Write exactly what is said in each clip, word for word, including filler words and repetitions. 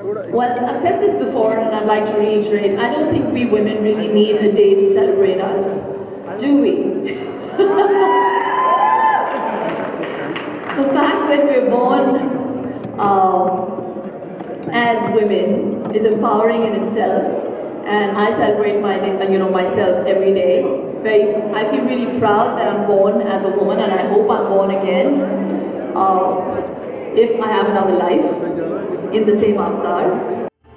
Well, I've said this before and I'd like to reiterate, I don't think we women really need a day to celebrate us, do we? The fact that we're born uh, as women is empowering in itself, and I celebrate my day, you know, myself every day. Very, I feel really proud that I'm born as a woman, and I hope I'm born again uh, if I have another life in the same avatar.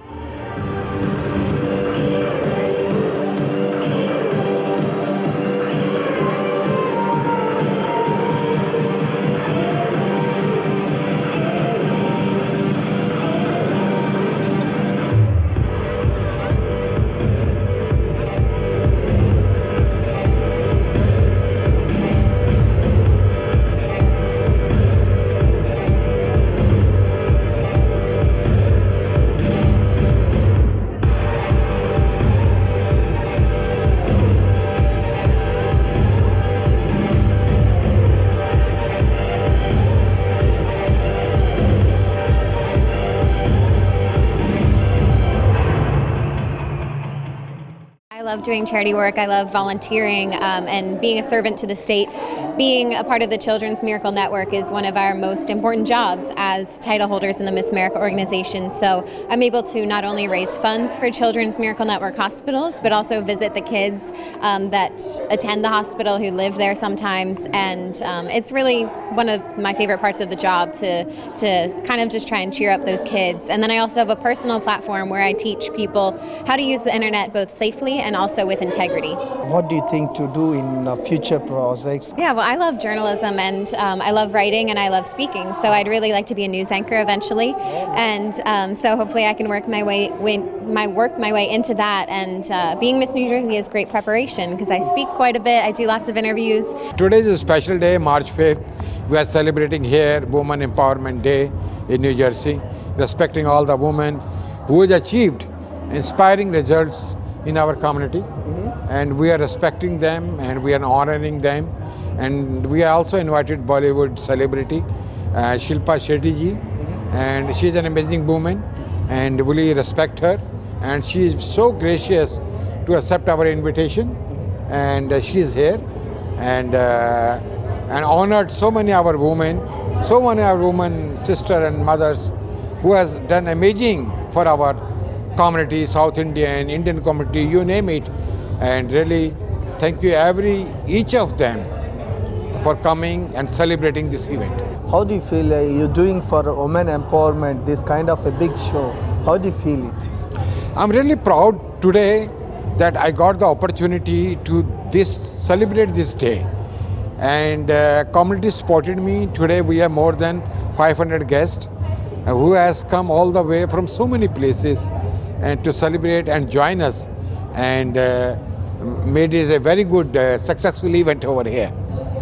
I love doing charity work, I love volunteering, um, and being a servant to the state. Being a part of the Children's Miracle Network is one of our most important jobs as title holders in the Miss America organization. So I'm able to not only raise funds for Children's Miracle Network hospitals, but also visit the kids um, that attend the hospital, who live there sometimes, and um, it's really one of my favorite parts of the job to, to kind of just try and cheer up those kids. And then I also have a personal platform where I teach people how to use the internet both safely and also with integrity. What do you think to do in uh, future projects? Yeah, well, I love journalism, and um, I love writing, and I love speaking. So I'd really like to be a news anchor eventually, and um, so hopefully I can work my way, way my work my way into that. And uh, being Miss New Jersey is great preparation because I speak quite a bit. I do lots of interviews. Today is a special day, March fifth. We are celebrating here Women Empowerment Day in New Jersey, respecting all the women who have achieved inspiring results in our community, mm-hmm. and we are respecting them and we are honoring them, and we are also invited Bollywood celebrity uh, Shilpa Shetty ji, mm-hmm. and she is an amazing woman and really respect her, and she is so gracious to accept our invitation, and uh, she is here and uh, and honored so many our women, so many our women sister and mothers who has done amazing for our community, South Indian, Indian community, you name it. And really thank you every, each of them for coming and celebrating this event. How do you feel uh, you're doing for women empowerment, this kind of a big show? How do you feel it? I'm really proud today that I got the opportunity to this celebrate this day. And uh, community supported me. Today we have more than five hundred guests uh, who has come all the way from so many places and to celebrate and join us, and uh, made it a very good, uh, successful event over here.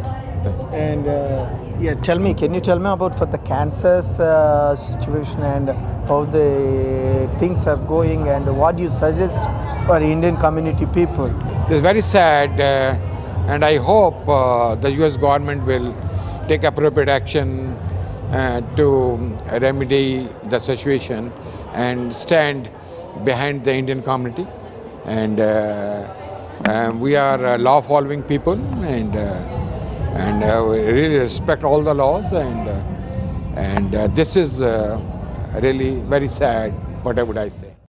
And uh, yeah, tell me, can you tell me about for the cancer uh, situation and how the things are going, and what do you suggest for Indian community people? It's very sad, uh, and I hope uh, the U S government will take appropriate action uh, to remedy the situation and stand behind the Indian community, and uh, uh, we are uh, law-following people, and uh, and uh, we really respect all the laws, and uh, and uh, this is uh, really very sad. What would I say?